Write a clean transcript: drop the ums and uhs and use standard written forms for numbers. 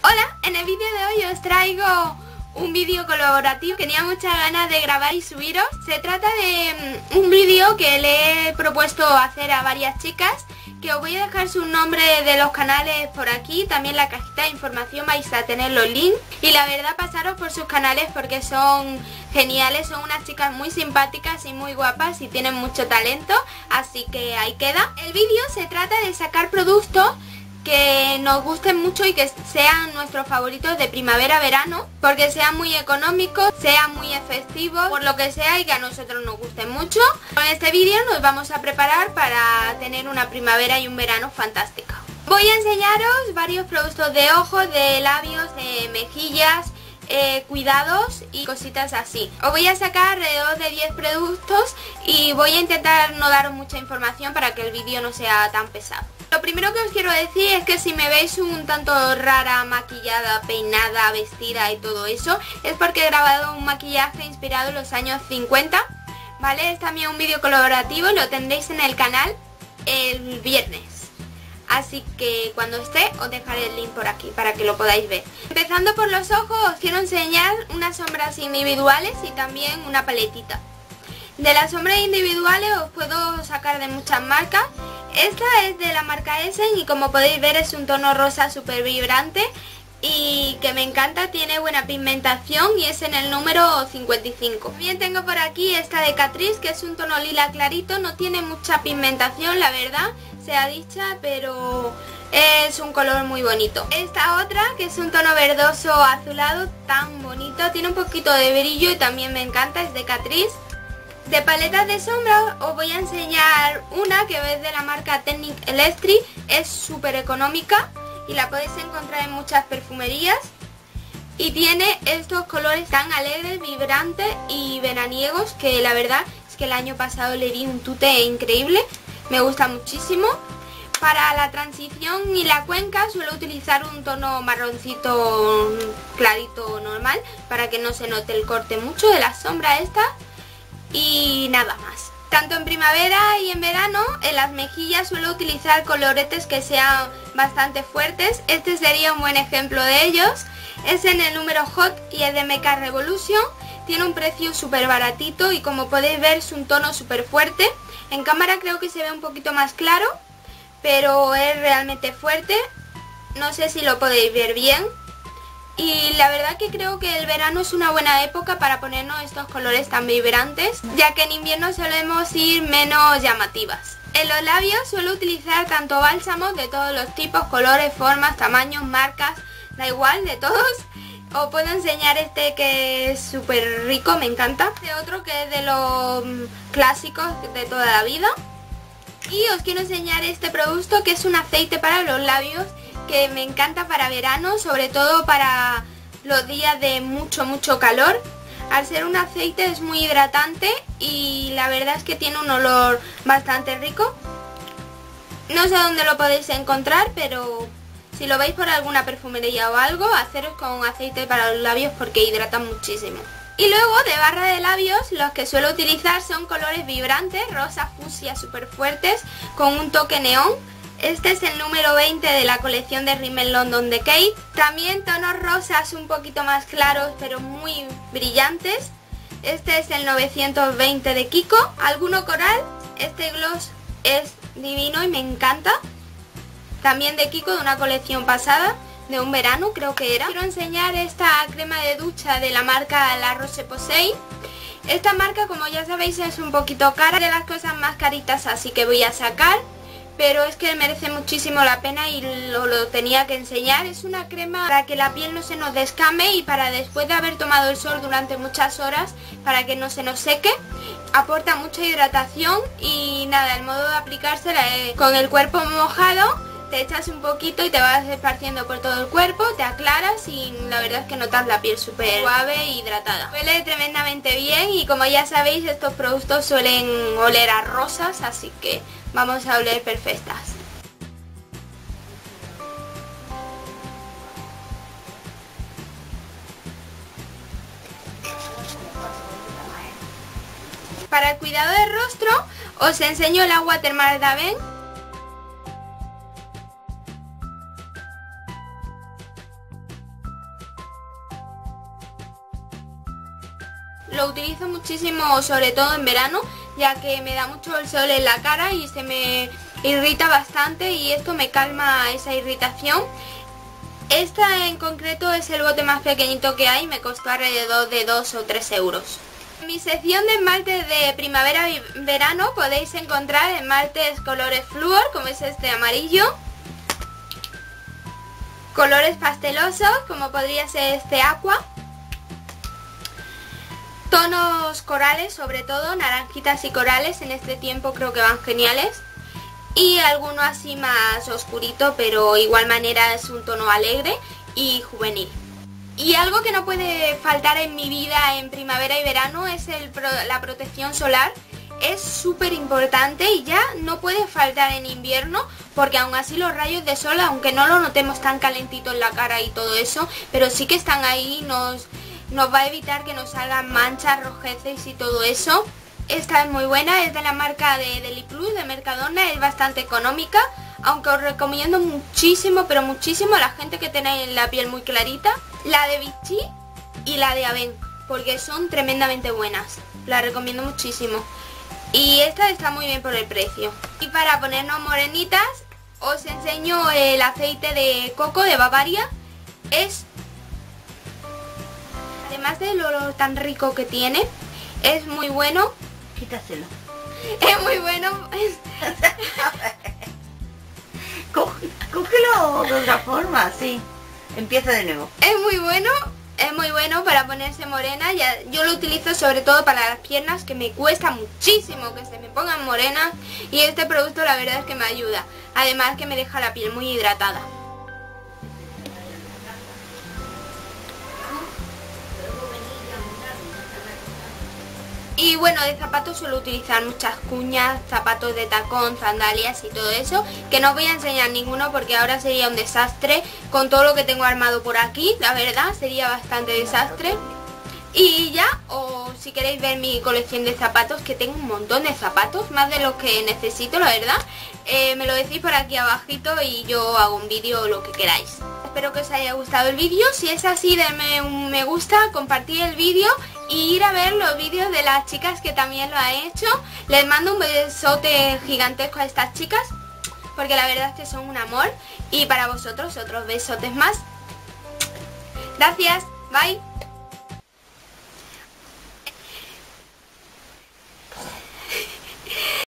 Hola, en el vídeo de hoy os traigo un vídeo colaborativo que tenía muchas ganas de grabar y subiros. Se trata de un vídeo que le he propuesto hacer a varias chicas, que os voy a dejar su nombre de los canales por aquí, también la cajita de información vais a tener los links. Y la verdad, pasaros por sus canales porque son geniales, son unas chicas muy simpáticas y muy guapas y tienen mucho talento, así que ahí queda. El vídeo se trata de sacar productos que nos gusten mucho y que sean nuestros favoritos de primavera-verano, porque sean muy económicos, sean muy efectivos, por lo que sea, y que a nosotros nos gusten mucho. Con este vídeo nos vamos a preparar para tener una primavera y un verano fantástico. Voy a enseñaros varios productos de ojos, de labios, de mejillas, cuidados y cositas así. Os voy a sacar alrededor de 10 productos y voy a intentar no daros mucha información para que el vídeo no sea tan pesado. Lo primero que os quiero decir es que si me veis un tanto rara, maquillada, peinada, vestida y todo eso, es porque he grabado un maquillaje inspirado en los años 50, ¿vale? Es también un vídeo colaborativo y lo tendréis en el canal el viernes. Así que cuando esté os dejaré el link por aquí para que lo podáis ver. Empezando por los ojos, os quiero enseñar unas sombras individuales y también una paletita. De las sombras individuales os puedo sacar de muchas marcas. Esta es de la marca Essen y como podéis ver es un tono rosa súper vibrante y que me encanta, tiene buena pigmentación y es en el número 55. También tengo por aquí esta de Catrice, que es un tono lila clarito, no tiene mucha pigmentación, la verdad, sea dicha, pero es un color muy bonito. Esta otra, que es un tono verdoso azulado, tan bonito, tiene un poquito de brillo y también me encanta, es de Catrice. De paletas de sombra os voy a enseñar una que es de la marca Technic Electric, es súper económica y la podéis encontrar en muchas perfumerías y tiene estos colores tan alegres, vibrantes y veraniegos que la verdad es que el año pasado le di un tute increíble, me gusta muchísimo. Para la transición y la cuenca suelo utilizar un tono marroncito clarito normal para que no se note el corte mucho de la sombra esta. Y nada más. Tanto en primavera y en verano, en las mejillas suelo utilizar coloretes que sean bastante fuertes. Este sería un buen ejemplo de ellos. Es en el número Hot y es de Makeup Revolution. Tiene un precio súper baratito y como podéis ver es un tono súper fuerte. En cámara creo que se ve un poquito más claro, pero es realmente fuerte. No sé si lo podéis ver bien. Y la verdad que creo que el verano es una buena época para ponernos estos colores tan vibrantes, ya que en invierno solemos ir menos llamativas. En los labios suelo utilizar tanto bálsamos de todos los tipos, colores, formas, tamaños, marcas, da igual, de todos. Os puedo enseñar este que es súper rico, me encanta. Este otro que es de los clásicos de toda la vida. Y os quiero enseñar este producto que es un aceite para los labios, que me encanta para verano, sobre todo para los días de mucho calor. Al ser un aceite es muy hidratante y la verdad es que tiene un olor bastante rico. No sé dónde lo podéis encontrar, pero si lo veis por alguna perfumería o algo, haceros con aceite para los labios porque hidrata muchísimo. Y luego de barra de labios, los que suelo utilizar son colores vibrantes, rosa, fucsia, súper fuertes, con un toque neón. Este es el número 20 de la colección de Rimmel London de Kate. También tonos rosas un poquito más claros pero muy brillantes. Este es el 920 de Kiko. Alguno coral. Este gloss es divino y me encanta. También de Kiko, de una colección pasada, de un verano creo que era. Quiero enseñar esta crema de ducha de la marca La Roche-Posay. Esta marca, como ya sabéis, es un poquito cara, de las cosas más caritas, así que voy a sacar. Pero es que merece muchísimo la pena y lo tenía que enseñar. Es una crema para que la piel no se nos descame y para después de haber tomado el sol durante muchas horas, para que no se nos seque. Aporta mucha hidratación y nada, el modo de aplicársela es con el cuerpo mojado. Te echas un poquito y te vas esparciendo por todo el cuerpo, te aclaras y la verdad es que notas la piel súper suave e hidratada. Huele tremendamente bien y como ya sabéis estos productos suelen oler a rosas, así que vamos a oler perfectas. Para el cuidado del rostro os enseño el agua termal de Avène. lo utilizo muchísimo, sobre todo en verano, ya que me da mucho el sol en la cara y se me irrita bastante y esto me calma esa irritación. Esta en concreto es el bote más pequeñito que hay, me costó alrededor de 2 o 3 euros. En mi sección de esmaltes de primavera y verano podéis encontrar esmaltes colores flúor, como es este amarillo, colores pastelosos, como podría ser este aqua, tonos corales, sobre todo naranjitas y corales, en este tiempo creo que van geniales, y alguno así más oscurito, pero igual manera es un tono alegre y juvenil. Y algo que no puede faltar en mi vida en primavera y verano es la protección solar. Es súper importante y ya no puede faltar en invierno, porque aún así los rayos de sol, aunque no lo notemos tan calentito en la cara y todo eso, pero sí que están ahí, nos va a evitar que nos salgan manchas, rojeces y todo eso. Esta es muy buena, es de la marca de Deli Plus, de Mercadona, es bastante económica, aunque os recomiendo muchísimo, pero muchísimo a la gente que tenéis la piel muy clarita, la de Vichy y la de Aven, porque son tremendamente buenas, la recomiendo muchísimo. Y esta está muy bien por el precio. Y para ponernos morenitas, os enseño el aceite de coco de Bavaria. Además del olor tan rico que tiene, es muy bueno. Quítaselo. Es muy bueno. Cógelo de otra forma, sí. Empieza de nuevo. Es muy bueno para ponerse morena. Yo lo utilizo sobre todo para las piernas, que me cuesta muchísimo que se me pongan morenas, y este producto la verdad es que me ayuda. Además que me deja la piel muy hidratada. Y bueno, de zapatos suelo utilizar muchas cuñas, zapatos de tacón, sandalias y todo eso, que no os voy a enseñar ninguno porque ahora sería un desastre con todo lo que tengo armado por aquí, la verdad, sería bastante desastre. Y ya, o si queréis ver mi colección de zapatos, que tengo un montón de zapatos, más de los que necesito, la verdad, me lo decís por aquí abajito y yo hago un vídeo o lo que queráis. Espero que os haya gustado el vídeo. Si es así, denme un me gusta, compartir el vídeo y ir a ver los vídeos de las chicas que también lo han hecho. Les mando un besote gigantesco a estas chicas, porque la verdad es que son un amor. Y para vosotros, otros besotes más. Gracias, bye.